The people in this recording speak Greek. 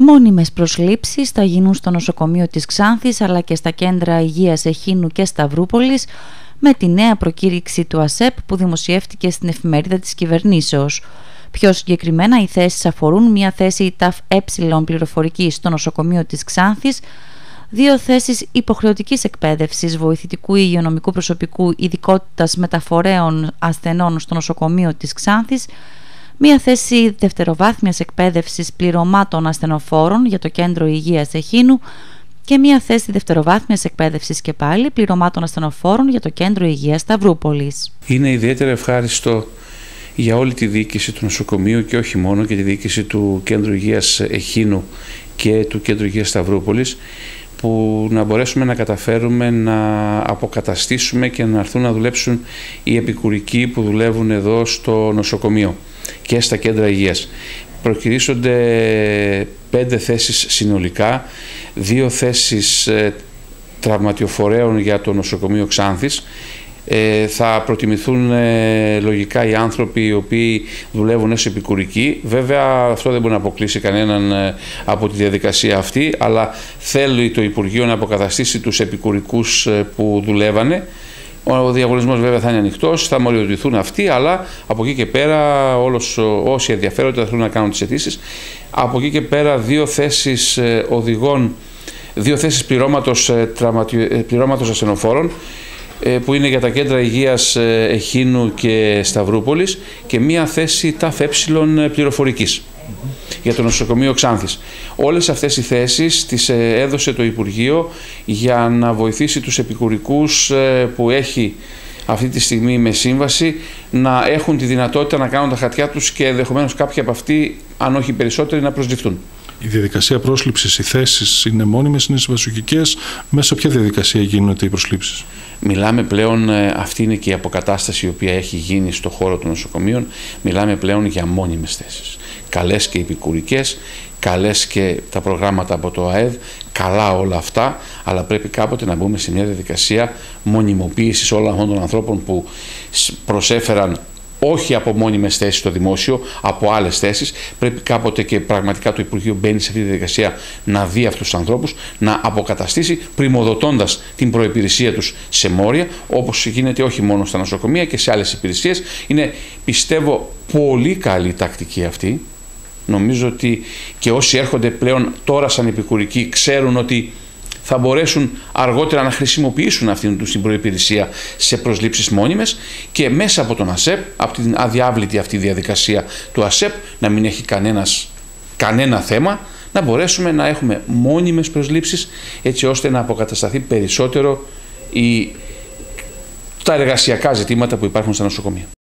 Μόνιμες προσλήψεις θα γίνουν στο νοσοκομείο της Ξάνθης αλλά και στα κέντρα υγείας Εχίνου και Σταυρούπολης με τη νέα προκήρυξη του ΑΣΕΠ που δημοσιεύτηκε στην εφημερίδα της κυβερνήσεως. Πιο συγκεκριμένα, οι θέσεις αφορούν μια θέση ΤΑΦ-Ε πληροφορική στο νοσοκομείο της Ξάνθης, 2 θέσεις υποχρεωτικής εκπαίδευσης βοηθητικού ή υγειονομικού προσωπικού ειδικότητας μεταφορέων ασθενών στο νοσοκομείο της Ξάνθης, μία θέση δευτεροβάθμιας εκπαίδευσης πληρωμάτων ασθενοφόρων για το κέντρο υγείας Εχίνου και μία θέση δευτεροβάθμιας εκπαίδευσης και πάλι πληρωμάτων ασθενοφόρων για το κέντρο υγείας Σταυρούπολης. Είναι ιδιαίτερα ευχάριστο για όλη τη διοίκηση του νοσοκομείου και όχι μόνο, και τη διοίκηση του κέντρου υγείας Εχίνου και του κέντρου υγείας Σταυρούπολης, που να μπορέσουμε να καταφέρουμε να αποκαταστήσουμε και να έρθουν να δουλέψουν οι επικουρικοί που δουλεύουν εδώ στο νοσοκομείο και στα κέντρα υγείας. Προκυρήσονται 5 θέσεις συνολικά, 2 θέσεις τραυματιοφορέων για το νοσοκομείο Ξάνθης. Θα προτιμηθούν λογικά οι άνθρωποι οι οποίοι δουλεύουν ως επικουρικοί. Βέβαια αυτό δεν μπορεί να αποκλείσει κανέναν από τη διαδικασία αυτή, αλλά θέλει το Υπουργείο να αποκαταστήσει τους επικουρικούς που δουλεύανε. Ο διαγωνισμός βέβαια θα είναι ανοιχτός, θα μοριοτηθούν αυτοί, αλλά από εκεί και πέρα όσοι ενδιαφέρονται θα θέλουν να κάνουν τις αιτήσεις. Από εκεί και πέρα 2 θέσεις οδηγών, 2 θέσεις πληρώματος ασθενοφόρων, που είναι για τα κέντρα υγείας Εχίνου και Σταυρούπολης, και μία θέση ΤΑΦ-Ε πληροφορικής για το νοσοκομείο Ξάνθης. Όλες αυτές οι θέσεις τις έδωσε το Υπουργείο για να βοηθήσει τους επικουρικούς που έχει αυτή τη στιγμή με σύμβαση να έχουν τη δυνατότητα να κάνουν τα χαρτιά τους και ενδεχομένως κάποιοι από αυτοί, αν όχι περισσότεροι, να προσληφθούν. Η διαδικασία πρόσληψης, οι θέσεις είναι μόνιμες, είναι συμβασιογικές? Μέσα ποια διαδικασία γίνονται οι προσλήψεις? Μιλάμε πλέον, αυτή είναι και η αποκατάσταση η οποία έχει γίνει στο χώρο των νοσοκομείων, μιλάμε πλέον για μόνιμες θέσεις. Καλές και επικουρικές, καλές και τα προγράμματα από το ΑΕΔ, καλά όλα αυτά, αλλά πρέπει κάποτε να μπούμε σε μια διαδικασία μονιμοποίησης όλων αυτών των ανθρώπων που προσέφεραν όχι από μόνιμες θέσεις στο δημόσιο, από άλλες θέσεις. Πρέπει κάποτε και πραγματικά το Υπουργείο μπαίνει σε αυτή τη διαδικασία να δει αυτούς τους ανθρώπους, να αποκαταστήσει, πριμοδοτώντας την προϋπηρεσία τους σε μόρια, όπως γίνεται όχι μόνο στα νοσοκομεία και σε άλλες υπηρεσίες. Είναι, πιστεύω, πολύ καλή τακτική αυτή. Νομίζω ότι και όσοι έρχονται πλέον τώρα σαν επικουρικοί ξέρουν ότι θα μπορέσουν αργότερα να χρησιμοποιήσουν αυτήν την προϋπηρεσία σε προσλήψεις μόνιμες, και μέσα από τον ΑΣΕΠ, από την αδιάβλητη αυτή διαδικασία του ΑΣΕΠ, να μην έχει κανένα θέμα, να μπορέσουμε να έχουμε μόνιμες προσλήψεις, έτσι ώστε να αποκατασταθεί περισσότερο τα εργασιακά ζητήματα που υπάρχουν στα νοσοκομεία.